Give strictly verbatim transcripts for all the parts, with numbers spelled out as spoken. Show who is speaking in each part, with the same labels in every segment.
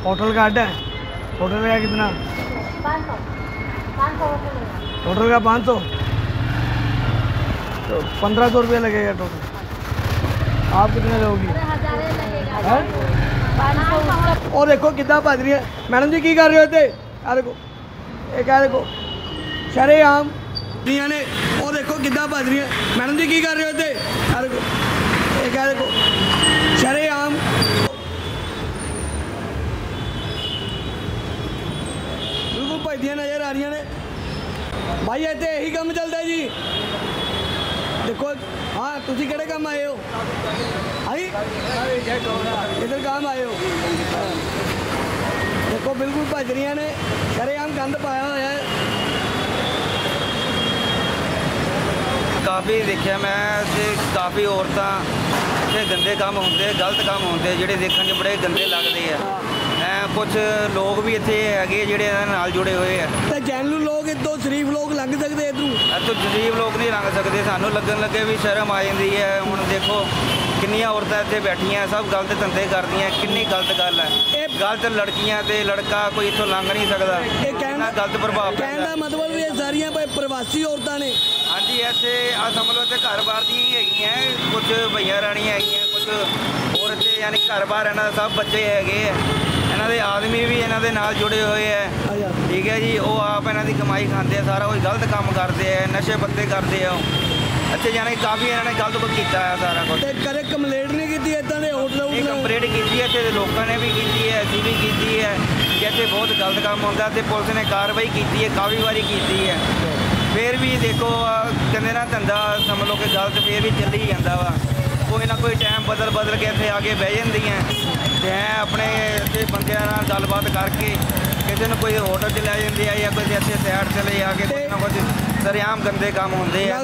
Speaker 1: Hotel का अड्डा है। होटल का कितना? होटल का पाँच सौ, तो पंद्रह सौ रुपया लगेगा टोटल। आप कितने लोगी? और देखो कितना भज रही है मैडम जी, की कर रहे होते? आ देखो ये क्या देखो शरेआम दिया ने। और देखो कितना भज रही है मैडम जी, की कर रहे होते? आ देखो ये क्या देखो शरेआम। बिल्कुल भजदियाँ नज़र आ रही ने भाई। इतने यही काम चलता है जी। देखो हाँ, तुम किहड़े काम आए हो? आई इधर काम आए हो? देखो बिल्कुल भज रही ने, शरेआम गंद पाया हुआ है।
Speaker 2: काफ़ी देखिया मैं ते काफ़ी औरतां ते गंदे काम होंदे, गलत काम होंदे जिहड़े देखण 'च बड़े गंदे लगदे आ। कुछ लोग भी इत्थे हैगे जिहड़े इहदे नाल जुड़े हुए आ।
Speaker 1: ते जैनू लोग इतों शरीफ लोग लंघ सकते इधरों?
Speaker 2: इतों शरीफ लोग नहीं लंघ सकते, सानू लगन लगे भी शर्म आ जाती है। हुण देखो किन्नियां औरतां इत्थे बैठियां, सब गलत धंधे करदियां। किन्नी गलत गल है, गलत लड़कियां ते लड़का कोई इत्थों लंघ नहीं सकदा। कितना गलत प्रभाव
Speaker 1: कहने का मतलब ये सारियां प्रवासी औरतां ने।
Speaker 2: हाँ जी, इत्थे आ समझ लो इत्थे घर बार दी हैगियां, कुछ भैया राणियां हैगियां, कुछ होर इत्थे यानी घर बार इन्हां दे सब बच्चे हैगे आ। इन्हां दे आदमी भी इन्हां दे नाल जुड़े हुए हैं, ठीक है जी। वो आप इन्हां दी कमाई खाते हैं, सारा कुछ गलत काम करते हैं, नशे पत्ते करते हैं। अच्छे जाने काफ़ी इन्होंने गलत कुछ किया है सारा कुछ।
Speaker 1: कदे कंप्लेंट नहीं की इदां दे होटल?
Speaker 2: कंप्लेंट की है, इतने लोगों ने भी की है, असीं भी की है कि इतने बहुत गलत काम होता है। पुलिस ने कार्रवाई की है, काफ़ी बारी की है। फिर भी देखो कहते ना धंधा समझ लो कि गलत फिर भी चल ही जाता वा। कोई ना कोई टाइम बदल बदल के इतने आगे बह जांदियां ते अपने इतने बंदियां नाल गलबात करके किसी ने कोई होटल च लै जांदे आ या कोई इतने साइड से ले आके कुछ ना कुछ सरेआम गंदे काम होंदे आ।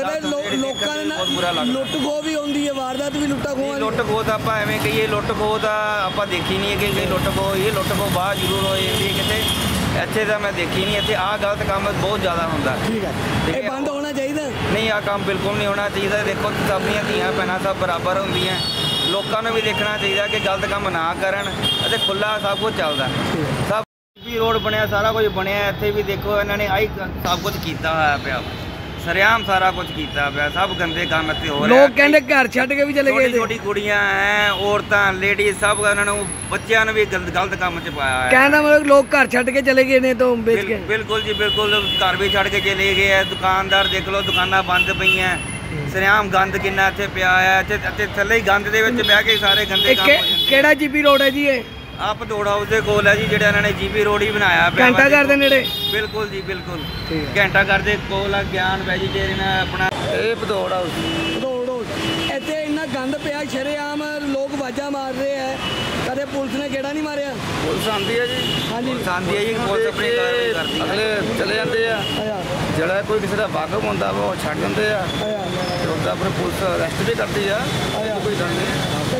Speaker 1: लुट खो भी होंदी है, वारदात भी लुट्टा खो।
Speaker 2: लुट खो तो आप एवें कहिए लुट खो तो आप देखी नहीं है कि लुट खो ये लुट खो बाहर जरूर हो जाती है कितने, ਇੱਥੇ ਤਾਂ ਮੈਂ ਦੇਖੀ ਨਹੀਂ। ਇੱਥੇ ਆਹ ਗਲਤ ਕੰਮ ਬਹੁਤ ਜ਼ਿਆਦਾ ਹੁੰਦਾ।
Speaker 1: ਠੀਕ ਹੈ, ਇਹ ਬੰਦ ਹੋਣਾ ਚਾਹੀਦਾ।
Speaker 2: ਨਹੀਂ, ਆਹ ਕੰਮ ਬਿਲਕੁਲ ਨਹੀਂ ਹੋਣਾ ਚਾਹੀਦਾ। ਦੇਖੋ ਸਭ ਦੀਆਂ ਧੀਆਂ ਭੈਣਾਂ ਸਭ ਬਰਾਬਰ ਹੁੰਦੀਆਂ, ਲੋਕਾਂ ਨੂੰ ਵੀ ਦੇਖਣਾ ਚਾਹੀਦਾ ਕਿ ਗਲਤ ਕੰਮ ਨਾ ਕਰਨ ਅਤੇ ਖੁੱਲ੍ਹਾ ਸਭ ਕੁਝ ਚੱਲਦਾ। ਸਭ ਵੀ ਰੋਡ ਬਣਿਆ, ਸਾਰਾ ਕੁਝ ਬਣਿਆ, ਇੱਥੇ ਵੀ ਦੇਖੋ ਇਹਨਾਂ ਨੇ ਆਹੀ ਸਭ ਕੁਝ ਕੀਤਾ ਹੋਇਆ ਪਿਆ, सरेआम सारा कुछ किया पाया। सब गंदे काम इतने हो रहे।
Speaker 1: लोग कहते घर छड्ड के भी चले गए।
Speaker 2: छोटी कुड़ियां हैं, औरतां, लेडीज सब उन्होंने बच्चों ने भी गलत काम च पाया है।
Speaker 1: कहना मतलब लोग घर छड्ड के चले गए ने तो बेच के।
Speaker 2: बिल्कुल जी बिल्कुल, घर भी छड्ड के चले गए हैं। दुकानदार देख लो, दुकाना बंद पई हैं। सरेआम गंद किन्ना इत्थे पिया है, इत्थे थल्ले ही गंद दे विच बह के सारे गंदे काम हो जांदे।
Speaker 1: केड़ा जीपी रोड है जी ये? आप
Speaker 2: भदौड़ हाउस के कोल है जी, जिहड़ा इन्होंने जीपी रोड ही बनाया पिया।
Speaker 1: घंटा घर दे नेड़े?
Speaker 2: बिल्कुल जी बिल्कुल, घंटा घर दे कोल ज्ञान वेजीटेरियन अपना ये भदौड़ हाउस।
Speaker 1: भदौड़ हाउस इत्थे इन्ना गंद पिया, शरेआम लोग आवाज़ां मार रहे हैं। कदे पुलिस ने गेड़ा नहीं मारिया?
Speaker 2: पुलिस आती है जी। हाँ जी आती है जी, पुलिस अपनी कार्रवाई करती है। अगले चले जाते हैं, जिहड़ा कोई किसी का वाकफ होंदा वो छड्ड दिंदे आ, उसदा फिर पुलिस अरेस्ट भी करती है। कोई गल नहीं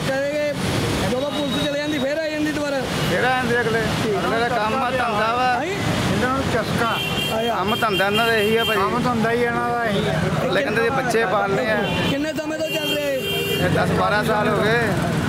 Speaker 1: जो पुलिस चले जाती फिर आ जाती दोबारा,
Speaker 2: फिर आ जाते अगले। अगले का काम धंधा वा,
Speaker 1: चस्का
Speaker 2: काम धंधा इन्हां दा यही है भाई, काम धंधा ही इन्हां दा यही है। लेकिन बच्चे पालने हैं।
Speaker 1: किन्ने समय तो चल रहे?
Speaker 2: दस बारह साल हो गए।